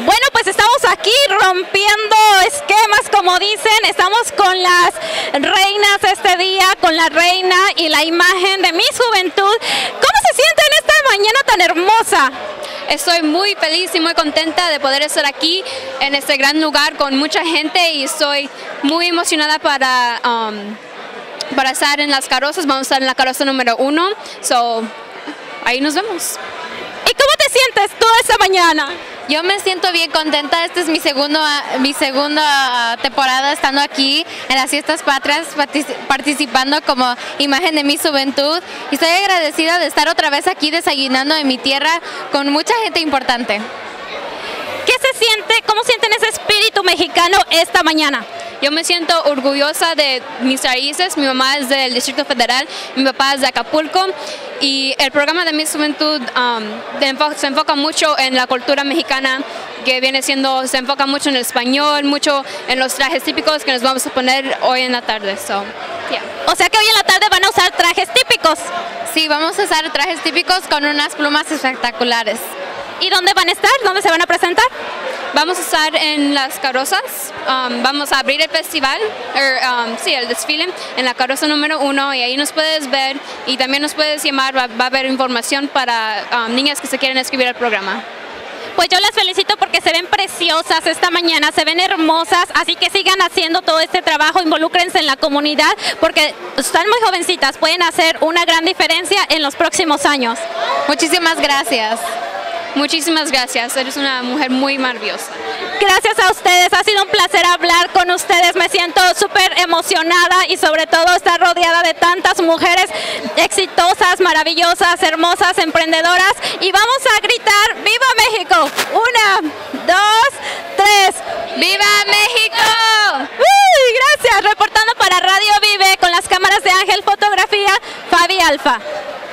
Bueno, pues estamos aquí rompiendo esquemas, como dicen. Estamos con las reinas este día, con la reina y la imagen de Miss Juventud. ¿Cómo se sienten esta mañana tan hermosa? Estoy muy feliz y muy contenta de poder estar aquí en este gran lugar con mucha gente y estoy muy emocionada para estar en las carrozas. Vamos a estar en la carroza número 1, ahí nos vemos. ¿Y cómo te sientes tú esta mañana? Yo me siento bien contenta. Esta es mi segunda temporada estando aquí en las Fiestas Patrias, participando como imagen de Miss Juventud. Y estoy agradecida de estar otra vez aquí desayunando en mi tierra con mucha gente importante. ¿Qué se siente? ¿Cómo sienten ese espíritu mexicano esta mañana? Yo me siento orgullosa de mis raíces. Mi mamá es del Distrito Federal, mi papá es de Acapulco y el programa de Miss Juventud se enfoca mucho en la cultura mexicana, que se enfoca mucho en el español, mucho en los trajes típicos que nos vamos a poner hoy en la tarde. O sea que hoy en la tarde van a usar trajes típicos. Sí, vamos a usar trajes típicos con unas plumas espectaculares. ¿Y dónde van a estar? ¿Dónde se van a presentar? Vamos a estar en las carrozas, vamos a abrir el festival, el desfile en la carroza número 1 y ahí nos puedes ver y también nos puedes llamar, va a haber información para niñas que se quieren inscribir al programa. Pues yo las felicito porque se ven preciosas esta mañana, se ven hermosas, así que sigan haciendo todo este trabajo, involúcrense en la comunidad porque están muy jovencitas, pueden hacer una gran diferencia en los próximos años. Muchísimas gracias. Muchísimas gracias, eres una mujer muy maravillosa. Gracias a ustedes, ha sido un placer hablar con ustedes, me siento súper emocionada y sobre todo estar rodeada de tantas mujeres exitosas, maravillosas, hermosas, emprendedoras y vamos a gritar ¡Viva México! 1, 2, 3. ¡Viva México! Gracias, reportando para Radio Vive con las cámaras de Ángel Fotografía, Fabi Alfa.